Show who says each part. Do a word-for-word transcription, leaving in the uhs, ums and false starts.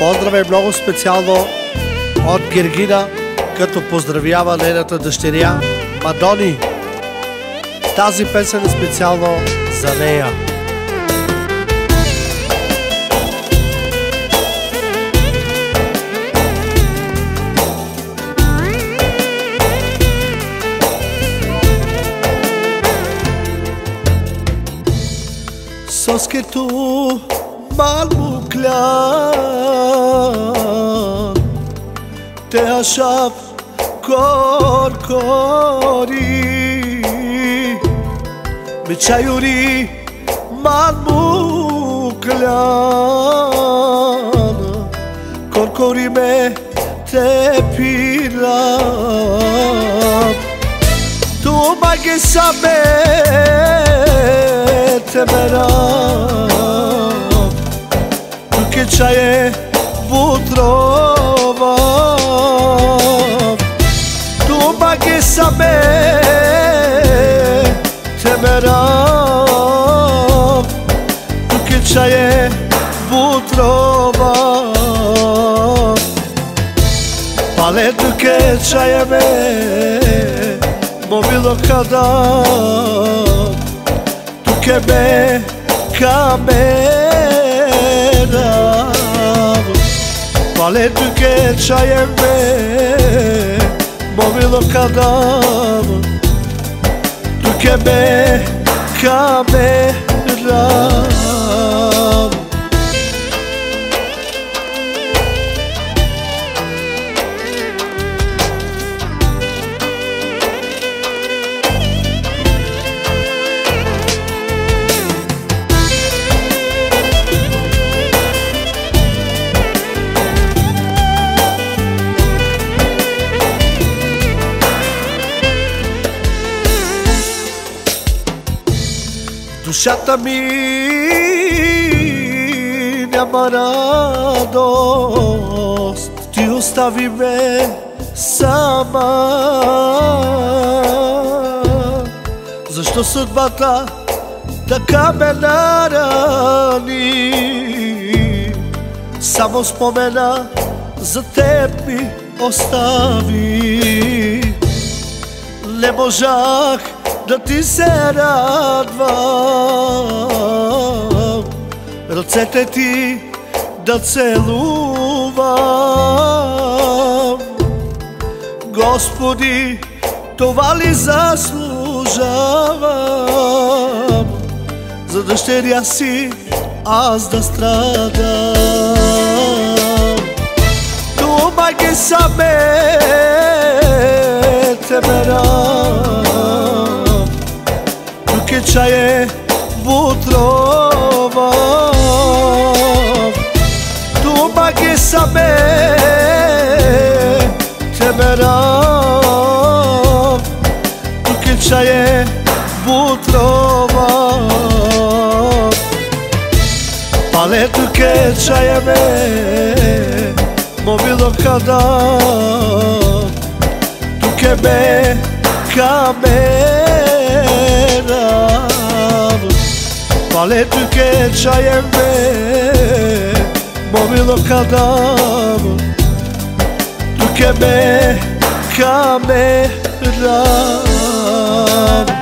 Speaker 1: Поздрав е много специално от Гергина, като поздравява нейната дъщеря Мадони. Тази песен е специално за нея.
Speaker 2: Soschetu mal mukla te ashab kor kori bichayuri mal mukla kor kori me te pira tu mage sabe te meram tu che c'hai butrova tu ma che sabe te meram tu che c'hai butrova pale tu che c'hai me mobilo kada che me camera vale tu che c'hai in me mobilo cadavere tu che me camera Душата ми няма радост, ти остави ме сама. Защо съдбата така ме нарани? Само спомена за теб ми остави. Не можах да ти се радвам, ръцете ти да целувам. Господи, това ли заслужавам? За дъщеря си аз да страдам. Това ги саме те мерам che c'hai butrova tu ma che sabe te meram tu che c'hai butrova pale tu che c'hai me mobilo kada tu che me camera vale tu che c'hai in me mobilo cadavere tu che me camera